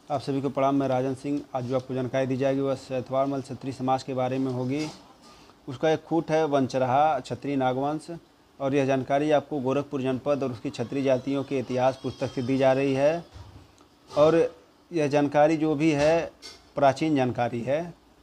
आप सभी को प्रणाम। मैं राजन सिंह। आज जो आपको जानकारी दी जाएगी वह सैतवाड़मल क्षत्रिय समाज के बारे में होगी। उसका एक खूट है वंचराहा क्षत्रिय नागवंश, और यह जानकारी आपको गोरखपुर जनपद और उसकी क्षत्रिय जातियों के इतिहास पुस्तक से दी जा रही है। और यह जानकारी जो भी है प्राचीन जानकारी है,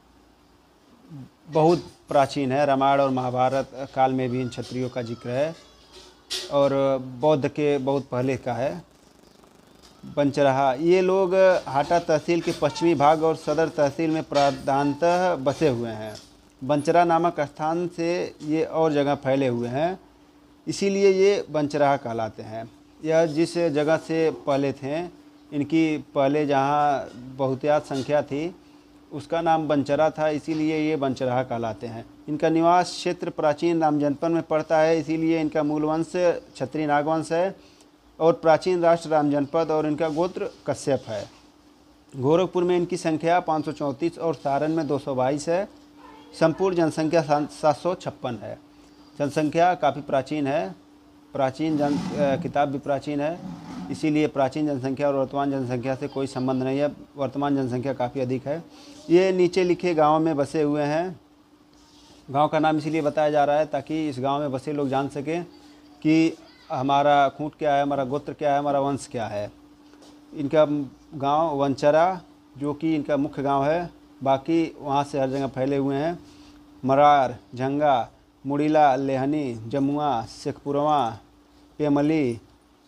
बहुत प्राचीन है। रामायण और महाभारत काल में भी इन क्षत्रियों का जिक्र है और बौद्ध के बहुत पहले का है। वंचराहा ये लोग हाटा तहसील के पश्चिमी भाग और सदर तहसील में प्रधानतः बसे हुए हैं। वंचरा नामक स्थान से ये और जगह फैले हुए हैं, इसीलिए ये वंचराहा कहलाते हैं। यह जिस जगह से पहले थे, इनकी पहले जहाँ बहुतायत संख्या थी उसका नाम वंचरा था, इसीलिए ये वंचराहा कहलाते हैं। इनका निवास क्षेत्र प्राचीन राम जनपद में पड़ता है, इसीलिए इनका मूल वंश क्षत्रिय नागवंश है और प्राचीन राष्ट्र राम जनपद, और इनका गोत्र कश्यप है। गोरखपुर में इनकी संख्या 534 और सारण में 222 है। संपूर्ण जनसंख्या 756 है। जनसंख्या काफ़ी प्राचीन है, किताब भी प्राचीन है, इसीलिए प्राचीन जनसंख्या और वर्तमान जनसंख्या से कोई संबंध नहीं है। वर्तमान जनसंख्या काफ़ी अधिक है। ये नीचे लिखे गाँव में बसे हुए हैं। गांव का नाम इसीलिए बताया जा रहा है ताकि इस गांव में बसे लोग जान सकें कि हमारा खूंट क्या है, हमारा गोत्र क्या है, हमारा वंश क्या है। इनका गांव वंचरा जो कि इनका मुख्य गांव है, बाकी वहाँ से हर जगह फैले हुए हैं। मरार, झंगा, मुड़ीला, लेहनी, जमुआ, शेखपुरवा, पेमली,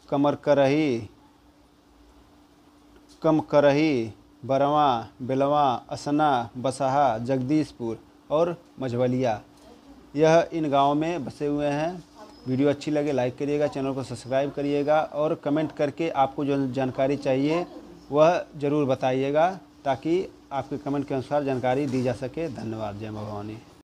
कमकरही, बरवा, बेलवा, असना, बसहा, जगदीशपुर और मझवलिया, यह इन गाँवों में बसे हुए हैं। वीडियो अच्छी लगे लाइक करिएगा, चैनल को सब्सक्राइब करिएगा और कमेंट करके आपको जो जानकारी चाहिए वह ज़रूर बताइएगा ताकि आपके कमेंट के अनुसार जानकारी दी जा सके। धन्यवाद। जय मां भवानी।